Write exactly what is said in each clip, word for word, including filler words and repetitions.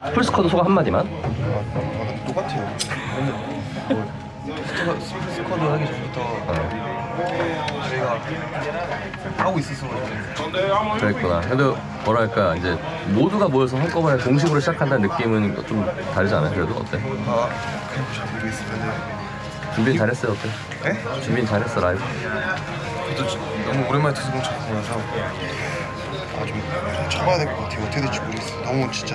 풀스쿼드 소감 한마디만. 아, 아, 똑같아요. 근데 뭐 스쿼드, 스쿼드 하기 전부터 저희가 하고 있어서 그랬구나. 그래도 뭐랄까 이제 모두가 모여서 한꺼번에 공식으로 시작한다는 느낌은 좀 다르지 않아요? 그래도 어때? 아 그냥 잘 모르겠어요. 근데 준비는 잘했어요 어때? 네? 준비는 잘했어 라이브? 그래도 너무 오랜만에 투수공 쳐보고 나서 아좀 쳐봐야 될 것 같아요. 어떻게 될지 모르겠어요. 너무 진짜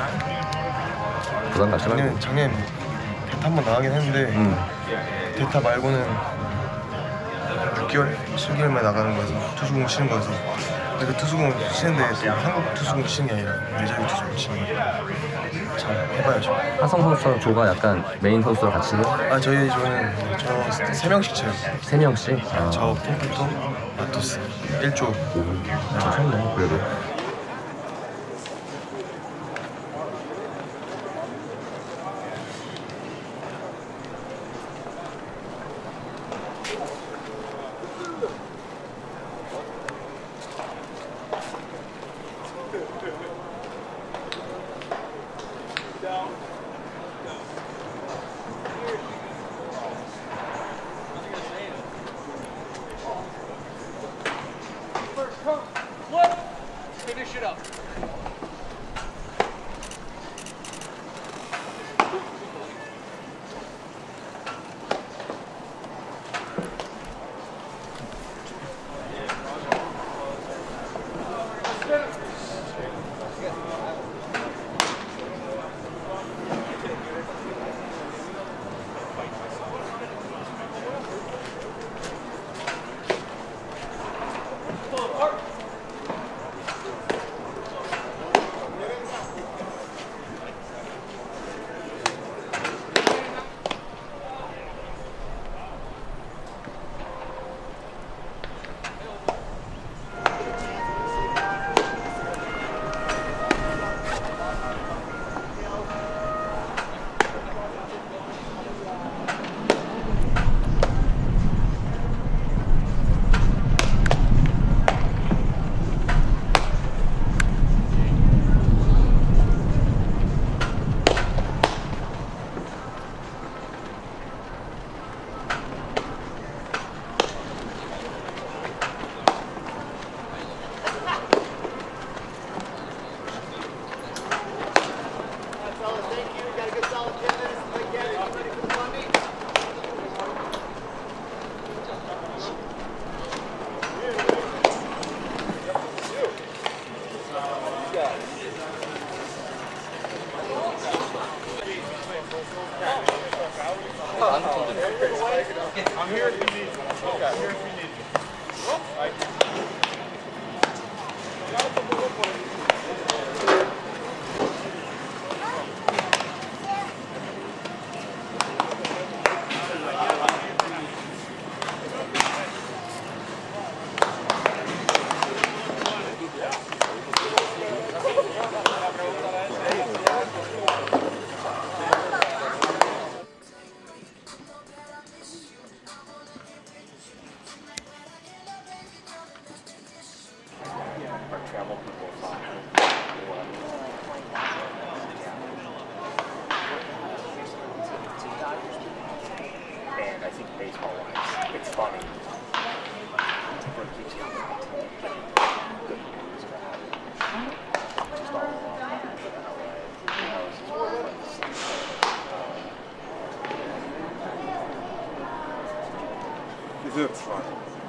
부담 갖지 말고. 작년 작년 대타 한 번 나가긴 했는데 음. 대타 말고는 육 개월, 칠 개월 만에 나가는 거여서 투수공 치는 거여서 근데 그 투수공 치는데 또 한국 투수공 치는 게 아니라 메이저리그 투수공 치는 거예요. 잘 해봐야죠. 하성 선수랑 조가 약간 메인 선수랑 같이 해요? 아 저희 저는 저 세 명씩 쳐요. 세 명씩? 아. 저 폼프터, 마토스, 일 조. 괜찮네 그래도. Finish it up. I'm here if you need me. Okay. I'm here if you need me. Travel people and I think baseball wise, it's funny. What keeps you good news for having just all along that. Is it fun?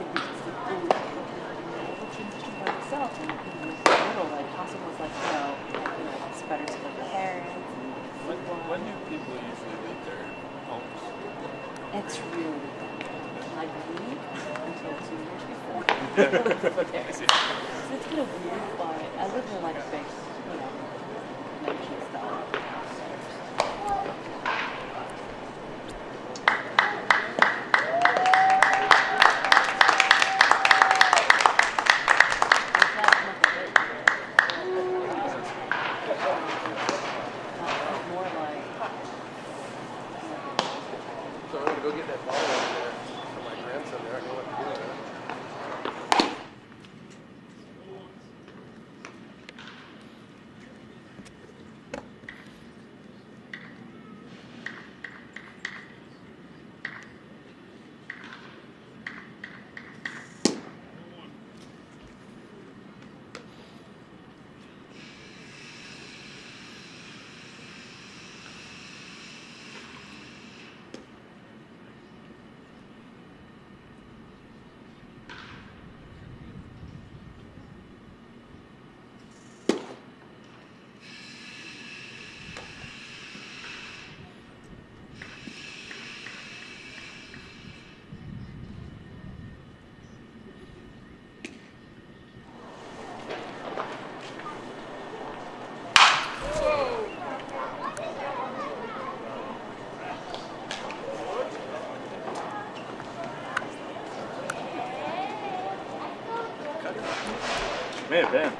When do people usually leave their homes? It's really like me until two years before. Okay. So it's kind of weird, but I live in like a big, you know, mansion style. Go get that ball over there for my grandson there. I know what to do with it. May have been.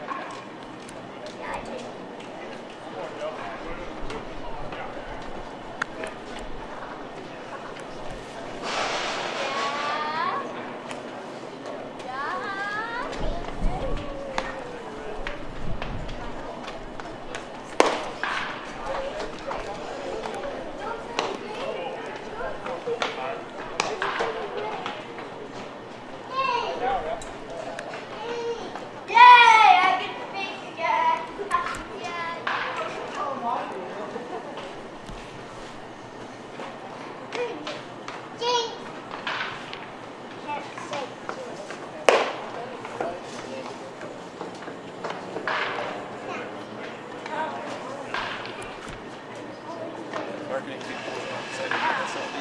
Marketing people excited about this all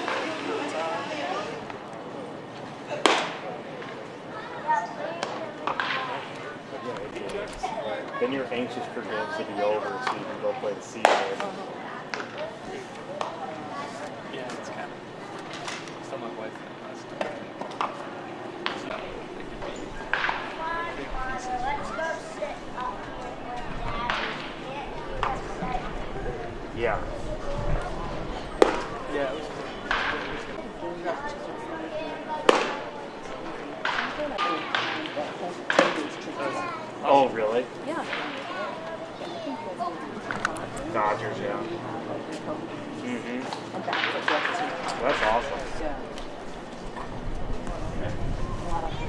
Then you're anxious for games to be over so you can go play the season. Yeah, it's kind of. Tell my wife that last time. So, it could be big pieces. Yeah. Yeah, it was Oh, really? Yeah. Dodgers, yeah. Mm-hmm. And that's what gets you. That's awesome. Yeah. A lot of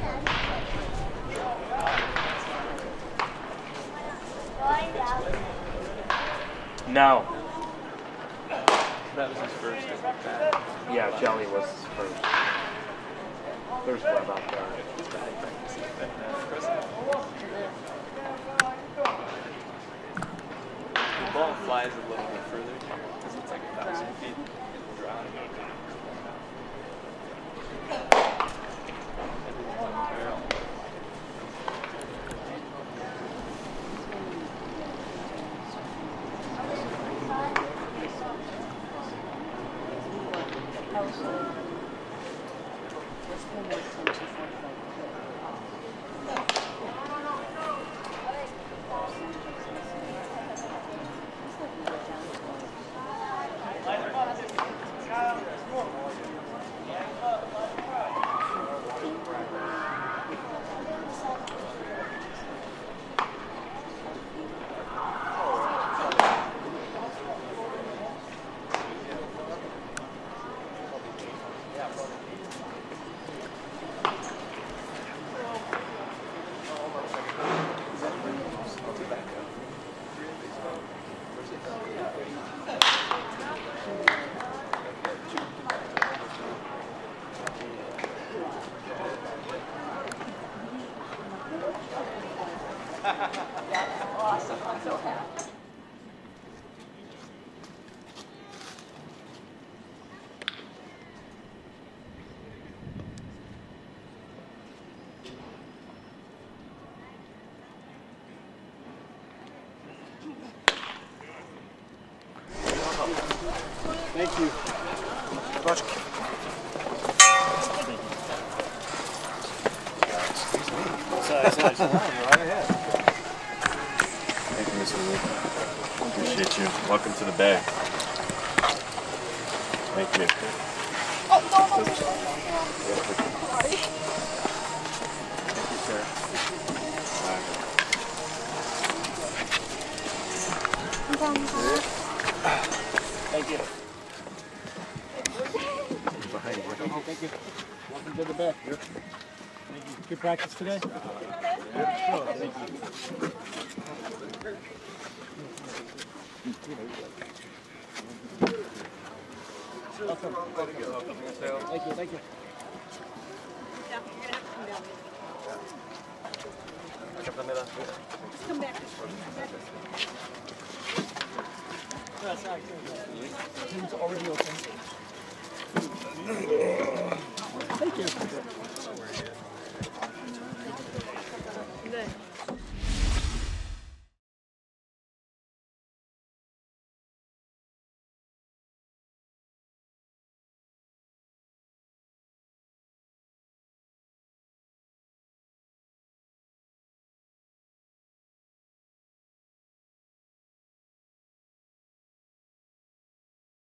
No. that was his first as a bat. Yeah, Jelly was his first. There's Webb out there. His batting practice has been uh, impressive. The ball flies a little bit further because it's like a thousand feet in the drought. Everything's on the barrel. awesome. I'm so happy. Thank you. Much. Right ahead. Thank you, Mister Lee. Appreciate you. Welcome to the Bay. Thank you. Thank you, sir. Thank you. Behind you. Thank you. Welcome to the Bay. Thank you. Good practice today? Yeah. Sure. Thank you. Awesome. Thank you, thank you. Come back. It's already open. Thank you.